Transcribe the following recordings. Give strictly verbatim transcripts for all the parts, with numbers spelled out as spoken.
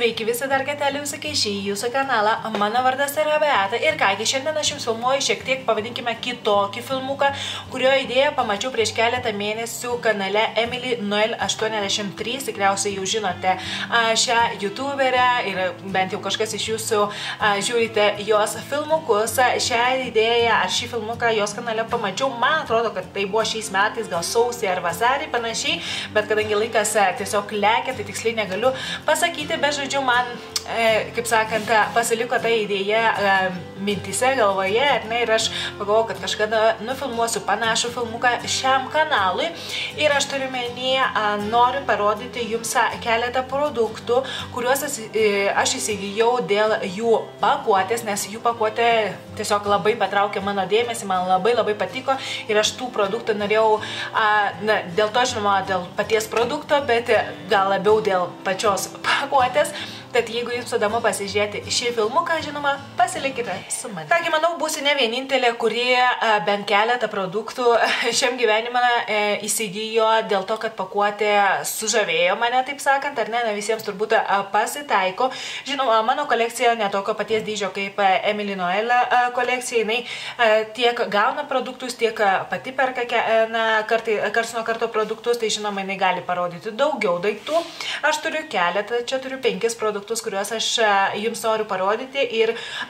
Sveiki visi dar kartelį sugrįžę į jūsų kanalą, mano vardas yra Beata ir kągi šiandien aš jums filmuoju šiek tiek, pavadinkime, kitokį filmuką, kurio idėją pamačiau prieš keletą mėnesių kanale Emily Noel aštuoniasdešimt trys, tikriausiai jau žinote šią youtuberę ir bent jau kažkas iš jūsų žiūrite jos filmukus. Šią idėją ar šį filmuką jos kanale pamačiau, man atrodo, kad tai buvo šiais metais, gal sausį ar vasarį panašiai, bet kadangi laikas tiesiog lekia, tai tiksliai negaliu pasakyti, bet žodžiu, man, e, kaip sakant, pasiliko ta idėja e, mintise, galvoje, ar ne, ir aš pagalvojau, kad kažkada nufilmuosiu panašų filmuką šiam kanalui ir aš turiu menį, noriu parodyti jums keletą produktų, kuriuos aš įsigijau dėl jų pakuotės, nes jų pakuotė tiesiog labai patraukė mano dėmesį, man labai labai patiko ir aš tų produktų norėjau, a, na, dėl to, žinoma, dėl paties produkto, bet gal labiau dėl pačios pakuotės. Tad jeigu jums įdomu pasižiūrėti šį filmuką, žinoma, pasilikite su manimi. Kągi, manau, būsiu ne vienintelė, kurie a, bent keletą produktų šiam gyvenimą e, įsigijo dėl to, kad pakuotė sužavėjo mane, taip sakant, ar ne, ne visiems turbūt a, pasitaiko. Žinoma, mano kolekcija netokio paties dydžio kaip a, Emily Noel a, kolekcija, jinai a, tiek gauna produktus, tiek a, pati perka na, kartai, karts nuo karto produktus, tai žinoma, jinai gali parodyti daugiau daiktų. Aš turiu keletą, čia turiu penkis produktus, kuriuos aš jums noriu parodyti ir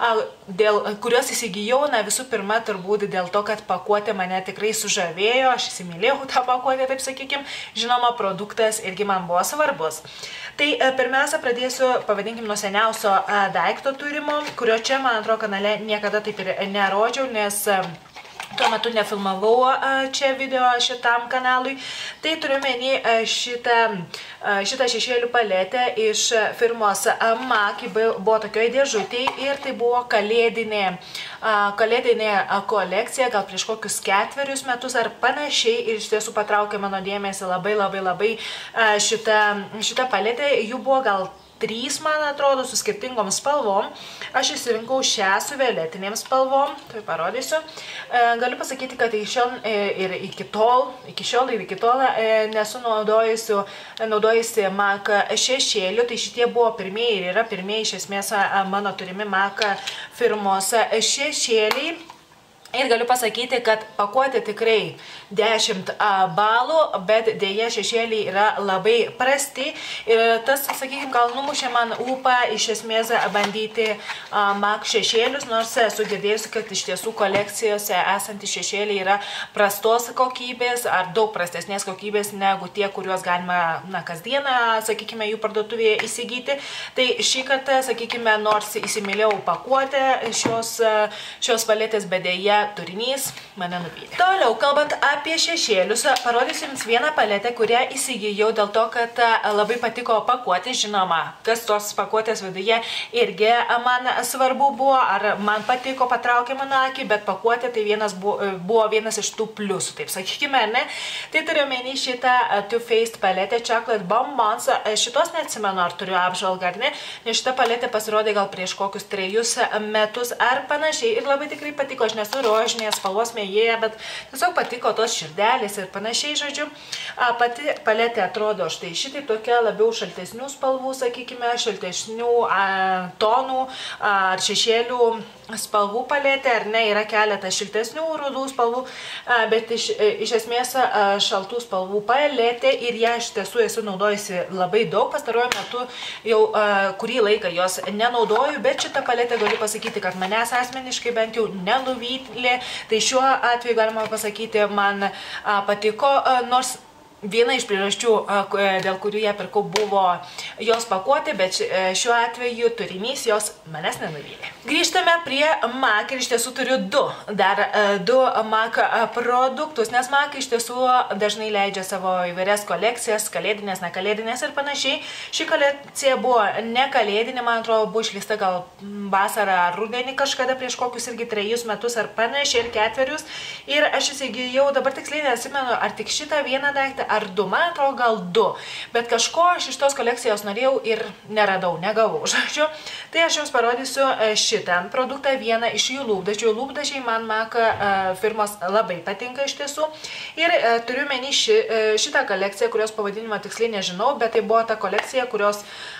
dėl kuriuos įsigijau, na visų pirma, turbūt dėl to, kad pakuotė mane tikrai sužavėjo, aš įsimylėjau tą pakuotę, taip sakykim, žinoma, produktas irgi man buvo svarbus. Tai pirmiausia, pradėsiu, pavadinkim, nuo seniausio daikto turimo, kurio čia, man atrodo, kanale niekada taip ir nerodžiau, nes tuo metu nefilmavau čia video šitam kanalui. Tai turiu menį šitą, šitą šešėlių paletę iš firmos MAC, buvo tokioje dėžutėje ir tai buvo kalėdinė, kalėdinė kolekcija, gal prieš kokius ketverius metus ar panašiai, ir iš tiesų patraukė mano dėmesį labai labai labai šitą, šitą paletę. Jų buvo gal trys, man atrodo, su skirtingom spalvom. Aš išsirinkau šią su violetinėm spalvom, tai parodysiu. E, galiu pasakyti, kad iki šiol ir iki tol, iki šiol ir iki tol e, nesu naudojusi MAC šešėlių, tai šitie buvo pirmieji ir yra pirmieji iš esmės mano turimi MAC firmos šešėliai. Ir galiu pasakyti, kad pakuotė tikrai dešimt balų, bet dėja šešėliai yra labai prasti. Ir tas, sakykime, gal numušė man ūpą iš esmės bandyti MAC šešėlius, nors esu girdėjusi, kad iš tiesų kolekcijose esantys šešėliai yra prastos kokybės ar daug prastesnės kokybės negu tie, kuriuos galima, na, kasdieną, sakykime, jų parduotuvėje įsigyti. Tai šį kartą, sakykime, nors įsimylėjau pakuotę šios, šios paletės, bet dėja turinys mane nuvylė. Toliau, kalbant apie šešėlius, parodysiu jums vieną paletę, kurią įsigijau dėl to, kad labai patiko pakuotė. Žinoma, kas tos pakuotės viduje irgi man svarbu buvo, ar man patiko, patraukė mano akį, bet pakuotė tai vienas buvo, buvo vienas iš tų pliusų, taip sakykime, ne? Tai turiu menį šitą Too Faced paletę Chocolate Bonbons. Šitos neatsimenu, ar turiu apžvalgą, ar ne? Nes šita paletė pasirodė gal prieš kokius trejus metus ar panašiai ir labai tikrai patiko. Aš nesu rožinės spalvos mėgėja, bet tiesiog patiko tos širdelės ir panašiai, žodžiu. Pati paletė atrodo štai šitai tokia labiau šaltesnių spalvų, sakykime, šaltesnių a, tonų ar šešėlių spalvų paletė, ar ne, yra keletas šiltesnių rudų spalvų, a, bet iš, iš esmės a, šaltų spalvų paletė ir ją iš tiesų esu naudojusi labai daug. Pastaruoju metu jau a, kurį laiką jos nenaudoju, bet šitą paletę galiu pasakyti, kad manęs asmeniškai bent jau nenuvylė. Tai šiuo atveju galima pasakyti, man a, patiko, a, nors viena iš priežasčių, dėl kurių ją pirkau, buvo jos pakuotė, bet šiuo atveju turinys jos manęs nenuvylė. Grįžtame prie MAC ir iš tiesų turiu du, dar du MAC produktus, nes MAC iš tiesų dažnai leidžia savo įvairias kolekcijas, kalėdinės, nekalėdinės ir panašiai. Ši kolekcija buvo nekalėdinė, man atrodo, buvo išleista gal vasarą ar rudenį kažkada prieš kokius irgi trejus metus ar panašiai ir ketverius. Ir aš įsigijau, dabar tiksliai nesimenu, ar tik šitą vieną daiktą, ar du, man atrodo gal du, bet kažko aš iš tos kolekcijos norėjau ir neradau, negavau, žodžiu. Tai aš jums parodysiu šitą produktą, vieną iš jų lūpdažių. Lūpdažiai man MAC firmos labai patinka iš tiesų. Ir turiu meni ši, šitą kolekciją, kurios pavadinimą tiksliai nežinau, bet tai buvo ta kolekcija, kurios,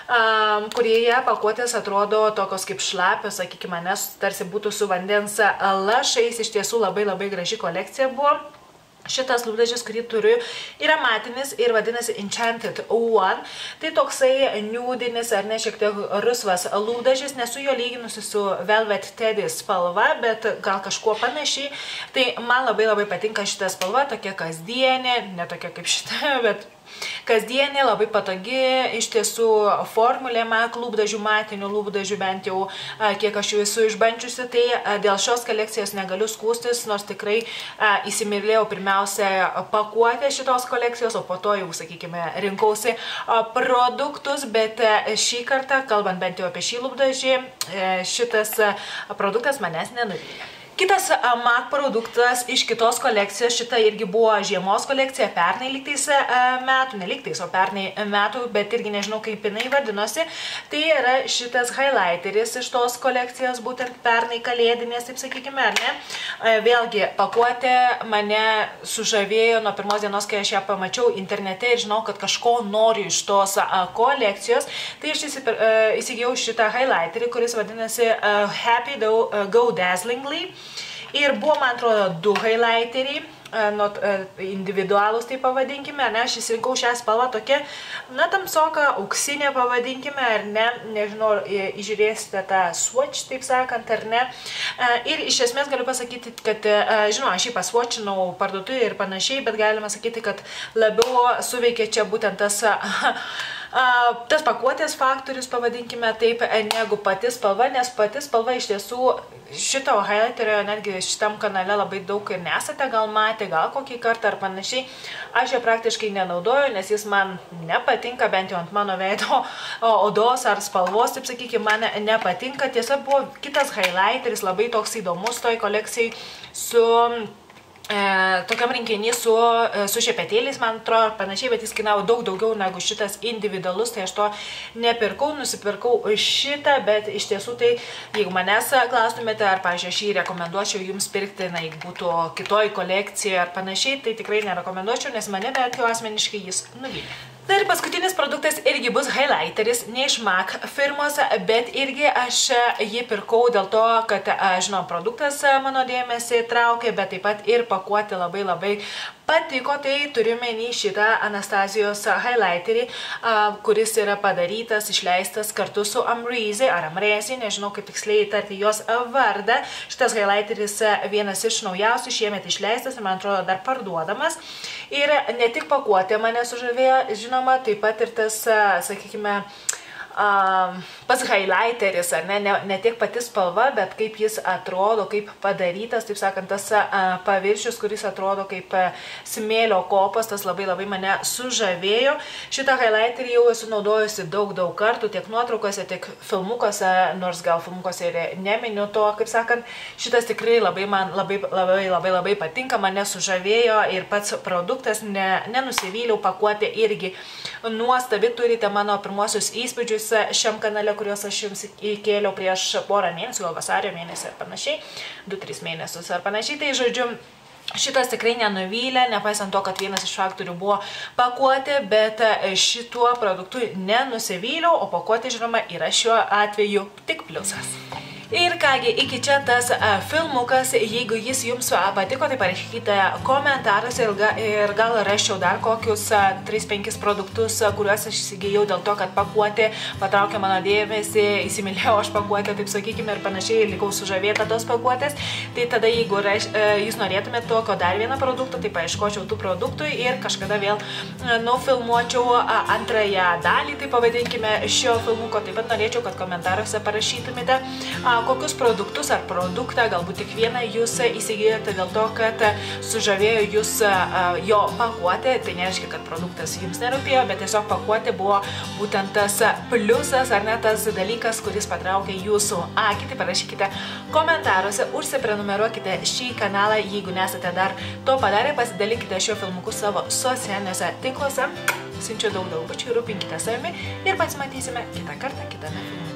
um, kurioje pakuotės atrodo tokios kaip šlapios, sakykime, nes tarsi būtų su vandens lašais. Iš tiesų labai labai graži kolekcija buvo. Šitas lūpdažis, kurį turiu, yra matinis ir vadinasi Enchanted One. Tai toksai niūdinis ar ne šiek tiek rusvas lūpdažis, nesu jo lyginusi su Velvet Teddy spalva, bet gal kažkuo panašiai. Tai man labai labai patinka šita spalva, tokia kasdienė, ne tokia kaip šita, bet kasdienė, labai patogi, iš tiesų formulė MAC lūpdažių, matinių lūpdažių, bent jau kiek aš jų esu išbandžiusi, tai dėl šios kolekcijos negaliu skūstis, nors tikrai įsimylėjau pirmiausia pakuotę šitos kolekcijos, o po to jau, sakykime, rinkausi produktus, bet šį kartą, kalbant bent jau apie šį lūpdažį, šitas produktas manęs nenuvylė. Kitas MAC produktas iš kitos kolekcijos, šita irgi buvo žiemos kolekcija, pernai lygtais metų, ne lygtais, o pernai metų, bet irgi nežinau kaip jinai vadinosi. Tai yra šitas highlighteris iš tos kolekcijos, būtent pernai kalėdinės, taip sakykime, ar ne? Vėlgi, pakuotė mane sužavėjo nuo pirmos dienos, kai aš ją pamačiau internete ir žinau, kad kažko noriu iš tos kolekcijos. Tai aš įsigijau šitą highlighterį, kuris vadinasi Happy Go Dazzlingly. Ir buvo, man atrodo, du highlighteriai, not, individualus, tai pavadinkime, ne, aš įsirinkau šią spalvą tokia, na, tamsoka, auksinė, pavadinkime, ar ne, nežinau, įžiūrėsite tą swatch, taip sakant, ar ne. Ir iš esmės galiu pasakyti, kad, žinoma, aš jį paswatchinau parduotuvėje ir panašiai, bet galima sakyti, kad labiau suveikia čia būtent tas tas pakuotės faktorius, pavadinkime taip, negu pati spalva, nes pati spalva iš tiesų šito highlighterio netgi šitam kanale labai daug ir nesate gal matę, gal kokį kartą ar panašiai. Aš jo praktiškai nenaudoju, nes jis man nepatinka, bent jau ant mano veido odos ar spalvos, taip sakykime, man nepatinka. Tiesa, buvo kitas highlighteris labai toks įdomus toj kolekcijai su E, tokiam rinkinį su, su šepetėliais, man atrodo, panašiai, bet jis kainavo daug daugiau negu šitas individualus, tai aš to nepirkau, nusipirkau šitą, bet iš tiesų tai, jeigu manęs klaustumėte, ar, pavyzdžiui, aš jį rekomenduočiau jums pirkti, na, jeigu būtų kitoj kolekcijoje ar panašiai, tai tikrai nerekomenduočiau, nes mane bent jau asmeniškai jis nuvylė. Na ir paskutinis produktas irgi bus highlighteris, ne iš MAC firmos, bet irgi aš jį pirkau dėl to, kad, žinau, produktas mano dėmesį traukė, bet taip pat ir pakuoti labai labai patiko. Tai turiu menį šitą Anastazijos highlighterį, kuris yra padarytas, išleistas kartu su Amrezy ar Amrezy, nežinau kaip tiksliai tarti jos vardą. Šitas highlighteris vienas iš naujausių, šiemet išleistas ir man atrodo dar parduodamas. Ir ne tik pakuotė mane sužavėjo, žinoma, taip pat ir tas, sakykime, Uh, pats highlighteris, ar ne, ne, ne tiek pati spalva, bet kaip jis atrodo, kaip padarytas, taip sakant, tas uh, paviršius, kuris atrodo kaip uh, smėlio kopas, tas labai labai mane sužavėjo. Šitą highlighterį jau esu naudojusi daug daug kartų, tiek nuotraukose, tiek filmukuose, nors gal filmukuose ir neminiu to, kaip sakant, šitas tikrai labai man labai labai labai labai patinka, mane sužavėjo ir pats produktas, ne, nenusivyliau, pakuotė irgi nuostabi, turite mano pirmuosius įspūdžius šiam kanale, kuriuos aš jums įkėliau prieš porą mėnesių, gal vasario mėnesį ar panašiai, du tris mėnesius ar panašiai, tai žodžiu, šitas tikrai nenuvylė, nepaisant to, kad vienas iš faktorių buvo pakuotė, bet šituo produktu nenusivyliau, o pakuotė, žinoma, yra šiuo atveju tik pliusas. Ir kągi, iki čia tas a, filmukas, jeigu jis jums a, patiko, tai parašykite komentaras ir, ga, ir gal raščiau dar kokius tris penkis produktus, a, kuriuos aš įsigijau dėl to, kad pakuotė patraukė mano dėmesį, įsimylėjau aš pakuotę, taip sakykime, ir panašiai, likau sužavėta tos pakuotės. Tai tada, jeigu raš, a, jūs norėtumėte tokio dar vieną produktą, tai paieškočiau tų produktų ir kažkada vėl a, nufilmuočiau a, antrąją dalį, tai pavadinkime, šio filmuko. Taip pat norėčiau, kad komentaruose parašytumėte, a, kokius produktus ar produktą, galbūt tik vieną jūs įsigijote dėl to, kad sužavėjo jūs jo pakuotė. Tai nereiškia, kad produktas jums nerūpėjo, bet tiesiog pakuotė buvo būtent tas pliusas ar net tas dalykas, kuris patraukė jūsų akį. Tai parašykite komentaruose, užsiprenumeruokite šį kanalą, jeigu nesate dar to padarę, pasidalinkite šio filmuku savo socialiniuose tinkluose. Siunčiu daug daug pačių, rūpinkite savimi ir pasimatysime kitą kartą kitame filme.